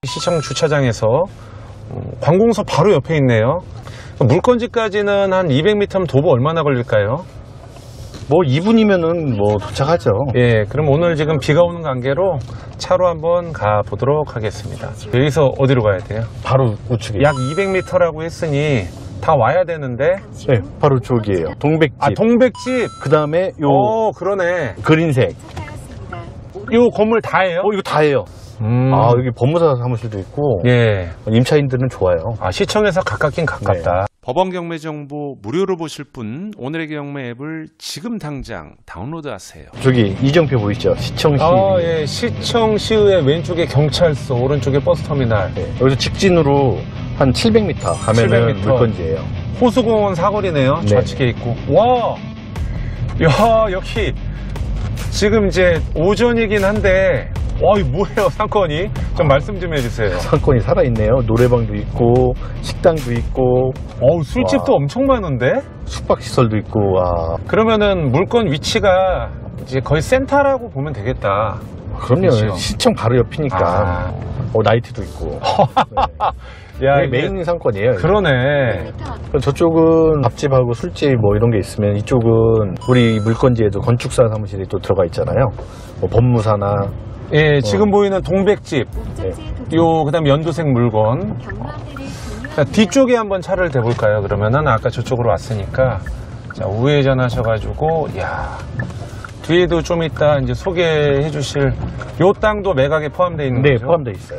시청 주차장에서 관공서 바로 옆에 있네요. 물건지까지는 한 200m면 도보 얼마나 걸릴까요? 뭐 2분이면은 뭐 도착하죠. 예, 그럼 오늘 지금 비가 오는 관계로 차로 한번 가보도록 하겠습니다. 여기서 어디로 가야 돼요? 바로 우측에. 약 200m라고 했으니 다 와야 되는데. 네, 바로 저기예요. 동백집. 아, 동백집. 그 다음에 요 그러네. 그린색. 요 건물 다예요? 이거 다예요. 아, 여기 법무사 사무실도 있고. 예. 임차인들은 좋아요. 아, 시청에서 가깝긴 가깝다. 네. 법원 경매 정보 무료로 보실 분 오늘의 경매 앱을 지금 당장 다운로드하세요. 저기 이정표 보이죠? 시청시. 예. 시청시의 왼쪽에 경찰서, 오른쪽에 버스터미널. 네. 여기서 직진으로 한 700m 가면은 700m. 물건지예요. 호수공원 사거리네요. 네. 좌측에 있고. 와! 야, 여기 지금 이제 오전이긴 한데, 와, 이 뭐예요, 상권이? 좀 말씀 좀 해주세요. 상권이 살아있네요. 노래방도 있고, 식당도 있고. 술집도 와. 엄청 많은데? 숙박시설도 있고, 와. 그러면은 물건 위치가 이제 거의 센터라고 보면 되겠다. 그럼요. 그렇죠. 시청 바로 옆이니까. 아. 나이트도 있고. 야, 네. 메인 상권이에요. 그러네. 그럼 저쪽은 밥집하고 술집 뭐 이런 게 있으면 이쪽은 우리 물건지에도 건축사 사무실이 또 들어가 있잖아요. 뭐 법무사나. 예, 지금 보이는 동백집. 네. 그다음 연두색 물건. 자, 뒤쪽에 한번 차를 대볼까요? 그러면은 아까 저쪽으로 왔으니까. 자, 우회전 하셔가지고, 야 뒤에도 좀 이따 이제 소개해 주실 요 땅도 매각에 포함되어 있는 네, 거죠? 포함되어 있어요.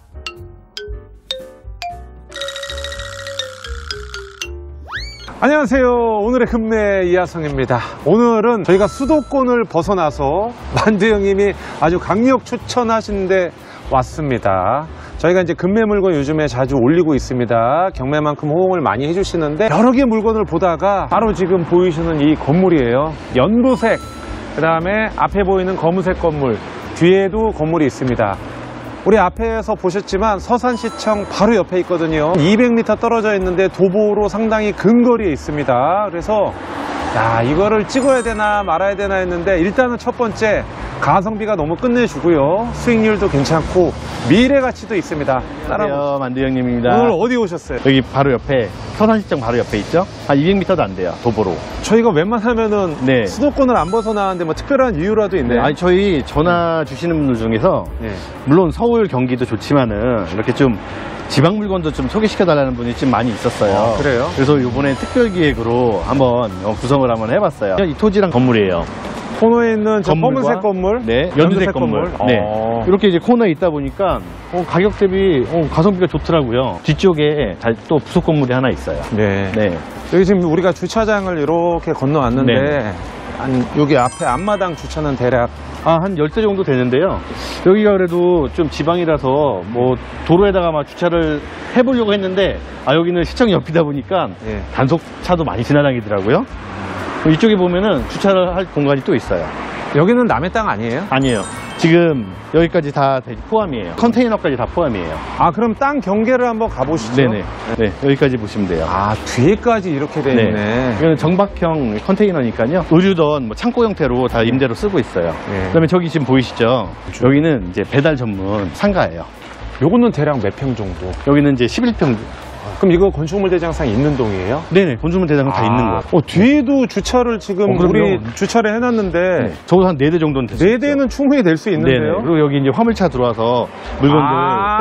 안녕하세요. 오늘의 금매 이하성입니다. 오늘은 저희가 수도권을 벗어나서 만두 형님이 아주 강력 추천하신데 왔습니다. 저희가 이제 금매 물건 요즘에 자주 올리고 있습니다. 경매만큼 호응을 많이 해주시는데 여러 개 물건을 보다가 바로 지금 보이시는 이 건물이에요. 연두색, 그 다음에 앞에 보이는 검은색 건물, 뒤에도 건물이 있습니다. 우리 앞에서 보셨지만 서산시청 바로 옆에 있거든요. 200m 떨어져 있는데 도보로 상당히 근거리에 있습니다. 그래서 야, 이거를 찍어야 되나 말아야 되나 했는데 일단은 첫 번째 가성비가 너무 끝내주고요. 수익률도 괜찮고 미래 가치도 있습니다. 안녕하세요. 만두 형님입니다. 오늘 어디 오셨어요? 여기 바로 옆에 서산시청 바로 옆에 있죠? 한 200m도 안 돼요. 도보로. 저희가 웬만하면은 네. 수도권을 안 벗어나는데 뭐 특별한 이유라도 있나요? 아니, 저희 전화 주시는 분들 중에서 네. 물론 서울 경기도 좋지만은 이렇게 좀 지방 물건도 좀 소개시켜달라는 분이 좀 많이 있었어요. 아, 그래요? 그래서 이번에 특별 기획으로 한번 구성을 한번 해봤어요. 이 토지랑 건물이에요. 코너에 있는 저 건물과, 검은색 건물? 네, 연두색 건물. 네. 이렇게 이제 코너에 있다 보니까 가격 대비 가성비가 좋더라고요. 뒤쪽에 또 부속 건물이 하나 있어요. 네. 네. 여기 지금 우리가 주차장을 이렇게 건너왔는데 네. 여기 앞에 앞마당 주차는 대략 한 10대 정도 되는데요. 여기가 그래도 좀 지방이라서 뭐 도로에다가 막 주차를 해보려고 했는데 여기는 시청 옆이다 보니까 예. 단속차도 많이 지나다니더라고요. 이쪽에 보면은 주차를 할 공간이 또 있어요. 여기는 남의 땅 아니에요? 아니에요. 지금 여기까지 다 포함이에요. 컨테이너까지 다 포함이에요. 그럼 땅 경계를 한번 가보시죠. 네네. 네, 여기까지 보시면 돼요. 뒤에까지 이렇게 돼 있네. 이거는 정박형 컨테이너니까요. 의류던 뭐 창고 형태로 다 임대로 쓰고 있어요. 네. 그다음에 저기 지금 보이시죠? 여기는 이제 배달 전문 상가예요. 요거는 대략 몇 평 정도? 여기는 이제 11평. 그럼 이거 건축물 대장상 있는 동이에요? 네네. 건축물 대장은 다 있는 거예요. 뒤에도 주차를 지금 그럼요. 우리 주차를 해놨는데 네. 적어도 한 4대 정도는 됐어요. 4대는 충분히 될 수 있는데요? 네네. 그리고 여기 이제 화물차 들어와서 물건들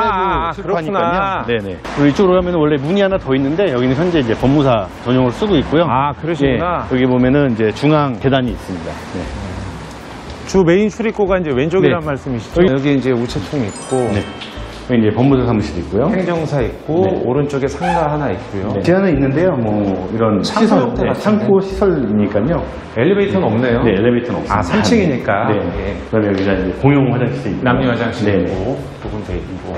빼고 출고하니까요. 네네. 그리고 이쪽으로 가면 원래 문이 하나 더 있는데 여기는 현재 이제 법무사 전용으로 쓰고 있고요. 그러시구나. 네. 여기 보면은 이제 중앙 계단이 있습니다. 네. 주 메인 출입구가 이제 왼쪽이란 네. 말씀이시죠? 여기 이제 우체통 있고 네. 여기 이제 법무사 사무실 있고요. 행정사 있고 네. 오른쪽에 상가 하나 있고요. 네. 제한은 있는데요. 뭐 이런 창고 시설, 형태 같은데? 창고 시설이니까요. 엘리베이터는 없네요. 네, 엘리베이터는 없습니다. 3층이니까. 네. 예. 그다음에 여기가 이제 공용 화장실이 있고. 남녀 화장실 네. 있고 두 군데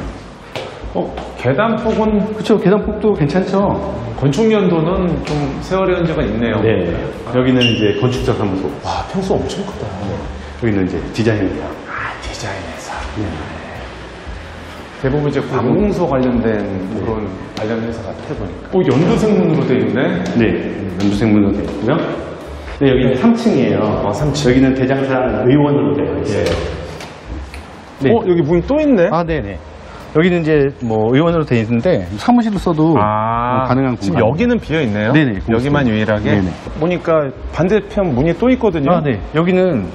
있고. 계단 폭은 그렇죠. 계단폭도 괜찮죠. 건축 연도는 좀 세월의 흔적가 있네요. 네. 여기는 이제 건축자 사무소. 와, 평수 엄청 크다. 여기는 이제 디자인이에요. 디자인 회사. 대부분 이제 관공서 관련된 그런 관련 회사 같아 보니까. 연두색 문으로 돼 있네. 네. 연두색 문으로 되어 있고요. 네, 여기는 3층이에요. 3층. 여기는 대장사 의원으로 되어 있어요. 네. 여기 문이 또 있네. 네네. 여기는 이제 뭐 의원으로 돼 있는데 사무실로 써도 가능한 지금 공간. 여기는 비어 있네요. 네네, 여기만 유일하게. 네네. 보니까 반대편 문이 또 있거든요. 아, 네. 여기는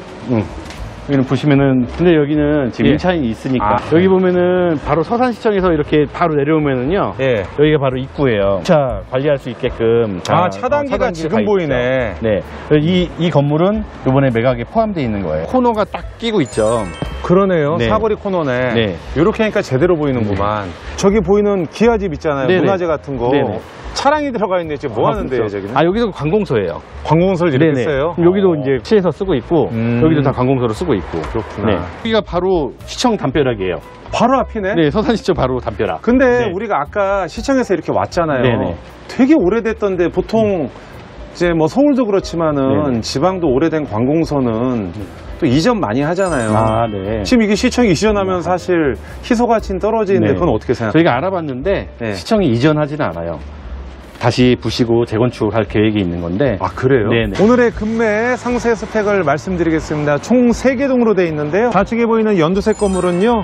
보시면은 근데 여기는 지금 예. 1차인이 있으니까 아, 여기 보면은 바로 서산시청에서 이렇게 바로 내려오면은요. 예. 여기가 바로 입구예요. 차 관리할 수 있게끔 차단기가 차단기가 지금 다 있죠. 보이네. 네. 이 건물은 이번에 매각에 포함되어 있는 거예요. 코너가 딱 끼고 있죠. 그러네요. 네. 사거리 코너네. 네. 이렇게 하니까 제대로 보이는구만. 저기 보이는 기아집 있잖아요. 네네. 문화재 같은 거. 네네. 차량이 들어가 있는데 지금 뭐 하는데요, 그렇죠. 저기는? 여기도 관공서예요. 관공서를 이렇게 네네. 써요? 여기도 이제 시에서 쓰고 있고 여기도 다 관공서로 쓰고 있고. 그렇구나. 네. 여기가 바로 시청 담벼락이에요. 바로 앞이네? 네, 서산시청 바로 담벼락. 근데 네. 우리가 아까 시청에서 이렇게 왔잖아요. 네네. 되게 오래됐던데 보통 이제 뭐 서울도 그렇지만은 네네. 지방도 오래된 관공서는 또 이전 많이 하잖아요. 아, 네. 지금 이게 시청이 이전하면 사실 희소 가치는 떨어지는데 네. 그건 어떻게 생각해요? 저희가 알아봤는데 네. 시청이 이전하지는 않아요. 다시 부시고 재건축할 계획이 있는 건데. 아, 그래요? 네네. 오늘의 금매 상세 스펙을 말씀드리겠습니다. 총 3개 동으로 되어 있는데요. 좌측에 보이는 연두색 건물은요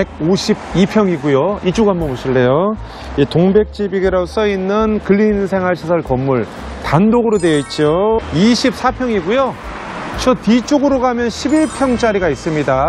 152평이고요. 이쪽 한번 보실래요? 이 동백지비계라고 써있는 근린생활시설 건물 단독으로 되어 있죠. 24평이고요. 저 뒤쪽으로 가면 11평짜리가 있습니다.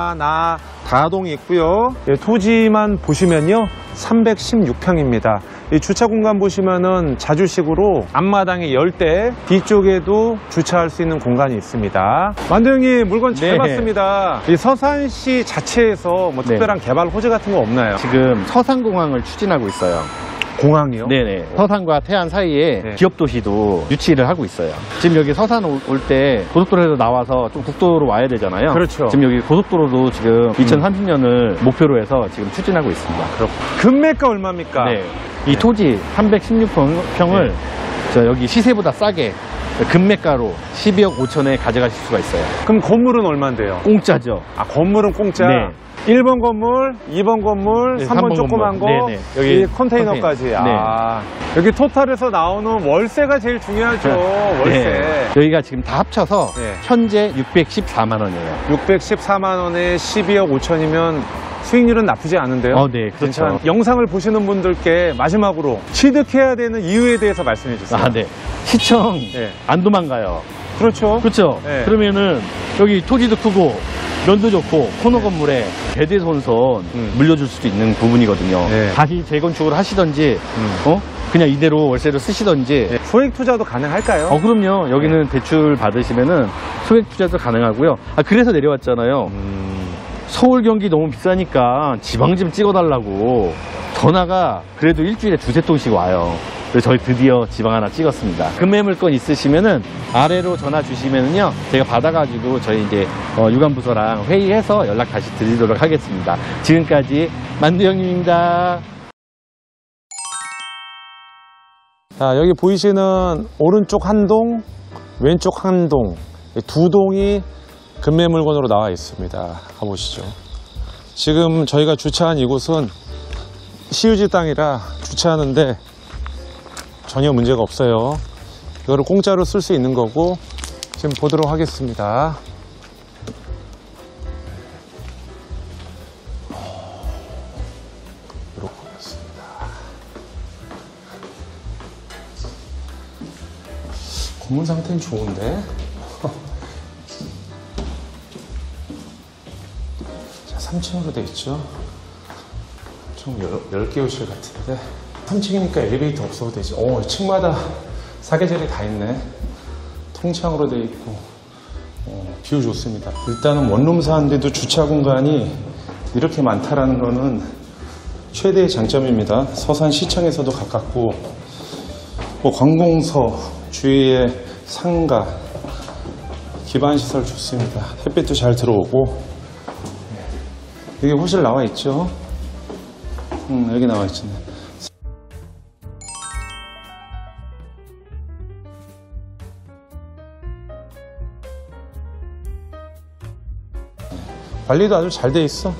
다동이 있고요. 예, 토지만 보시면요 316평입니다. 이 주차 공간 보시면은 자주식으로 앞마당에 열대 뒤쪽에도 주차할 수 있는 공간이 있습니다. 만두 형님 물건 잘 네. 봤습니다. 이 서산시 자체에서 뭐 특별한 개발 호재 같은 거 없나요? 지금 서산공항을 추진하고 있어요. 공항이요? 네네. 서산과 태안 사이에 네. 기업도시도 유치를 하고 있어요. 지금 여기 서산 올 때 고속도로에서 나와서 좀 국도로 와야 되잖아요. 그렇죠. 지금 여기 고속도로도 지금 2030년을 목표로 해서 지금 추진하고 있습니다. 금매가 얼마입니까? 네. 이 토지 316평을 여기 시세보다 싸게 금매가로 12억 5천에 가져가실 수가 있어요. 그럼 건물은 얼마인데요? 공짜죠. 아, 건물은 공짜? 네. 1번 건물, 2번 건물, 네, 3번 3번 조그만 거, 건물. 네네. 여기 이 컨테이너까지. 컨테이너. 아, 여기 토탈에서 나오는 월세가 제일 중요하죠. 월세. 네. 여기가 지금 다 합쳐서 네. 현재 614만 원이에요. 614만 원에 12억 5천이면 수익률은 나쁘지 않은데요. 네, 그렇죠. 괜찮아요. 영상을 보시는 분들께 마지막으로 취득해야 되는 이유에 대해서 말씀해 주세요. 네. 시청 네. 안 도망가요. 그렇죠. 그렇죠. 네. 그러면은 여기 토지도 크고 면도 좋고 코너 건물에 대대손손 물려줄 수도 있는 부분이거든요. 네. 다시 재건축을 하시던지 그냥 이대로 월세로 쓰시던지. 소액 투자도 가능할까요? 그럼요. 여기는 대출 받으시면은 소액 투자도 가능하고요. 그래서 내려왔잖아요. 서울 경기 너무 비싸니까 지방 좀 찍어달라고 전화가 그래도 일주일에 2-3통씩 와요. 그래서 저희 드디어 지방 하나 찍었습니다. 금매물건 있으시면은 아래로 전화 주시면은요 제가 받아가지고 저희 이제 유관부서랑 회의해서 연락 다시 드리도록 하겠습니다. 지금까지 만두 형님입니다. 자, 여기 보이시는 오른쪽 한 동, 왼쪽 한 동, 두 동이 금매물건으로 나와 있습니다. 가보시죠. 지금 저희가 주차한 이곳은 시유지 땅이라 주차하는데 전혀 문제가 없어요. 이거를 공짜로 쓸 수 있는 거고 지금 보도록 하겠습니다. 이렇게 보였습니다. 건물 상태는 좋은데? 자, 3층으로 돼 있죠. 총 10개 호실 같은데 3층이니까 엘리베이터 없어도 되지. 층마다 사계절이 다 있네. 통창으로 돼 있고 뷰 좋습니다. 일단은 원룸 사는데도 주차 공간이 이렇게 많다라는 거는 최대의 장점입니다. 서산시청에서도 가깝고 관공서 주위에 상가 기반시설 좋습니다. 햇빛도 잘 들어오고 여기 호실 나와 있죠. 여기 나와 있잖아요. 관리도 아주 잘 돼 있어.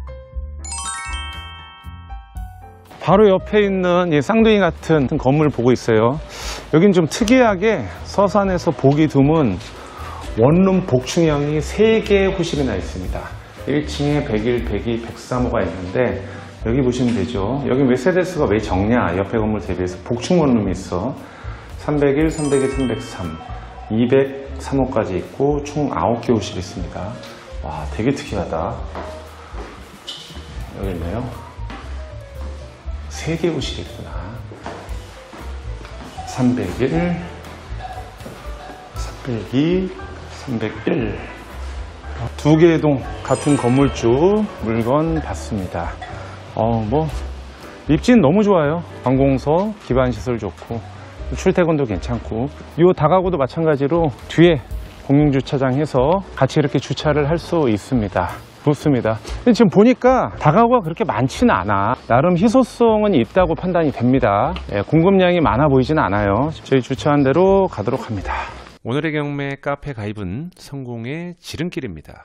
바로 옆에 있는 이 쌍둥이 같은 건물을 보고 있어요. 여긴 좀 특이하게 서산에서 보기 드문 원룸 복층형이 3개의 호실이나 있습니다. 1층에 101, 102, 103호가 있는데 여기 보시면 되죠. 여기 왜 세대수가 왜 적냐? 옆에 건물 대비해서 복층 원룸이 있어. 301, 302, 303, 203호까지 있고 총 9개 호실이 있습니다. 와, 되게 특이하다. 여기 있네요. 3개 호실이 있구나. 301, 302, 301. 두 개의 동 같은 건물주 물건 받습니다. 입지는 너무 좋아요. 관공서, 기반시설 좋고, 출퇴근도 괜찮고, 이 다가구도 마찬가지로 뒤에 공용주차장 해서 같이 이렇게 주차를 할 수 있습니다. 좋습니다. 근데 지금 보니까 다가구가 그렇게 많지는 않아. 나름 희소성은 있다고 판단이 됩니다. 공급량이 많아 보이지는 않아요. 저희 주차한 대로 가도록 합니다. 오늘의 경매 카페 가입은 성공의 지름길입니다.